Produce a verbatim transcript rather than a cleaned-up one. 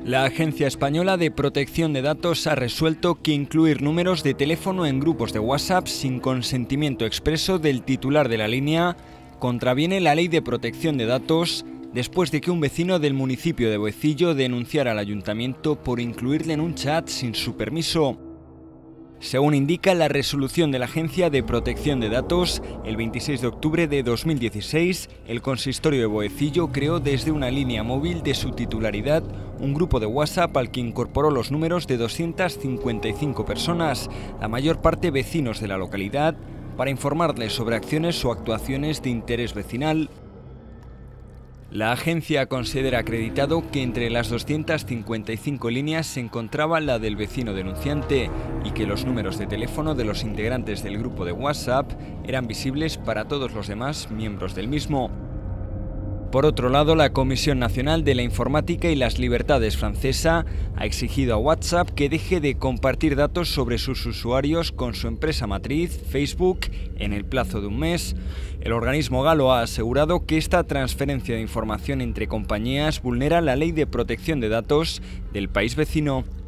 La Agencia Española de Protección de Datos ha resuelto que incluir números de teléfono en grupos de WhatsApp sin consentimiento expreso del titular de la línea contraviene la Ley de Protección de Datos después de que un vecino del municipio de Boecillo denunciara al ayuntamiento por incluirle en un chat sin su permiso. Según indica la resolución de la Agencia de Protección de Datos, el veintiséis de octubre de dos mil dieciséis, el consistorio de Boecillo creó desde una línea móvil de su titularidad un grupo de WhatsApp al que incorporó los números de doscientas cincuenta y cinco personas, la mayor parte vecinos de la localidad, para informarles sobre acciones o actuaciones de interés vecinal. La agencia considera acreditado que entre las doscientas cincuenta y cinco líneas se encontraba la del vecino denunciante y que los números de teléfono de los integrantes del grupo de WhatsApp eran visibles para todos los demás miembros del mismo. Por otro lado, la Comisión Nacional de la Informática y las Libertades francesa ha exigido a WhatsApp que deje de compartir datos sobre sus usuarios con su empresa matriz, Facebook, en el plazo de un mes. El organismo galo ha asegurado que esta transferencia de información entre compañías vulnera la Ley de Protección de Datos del país vecino.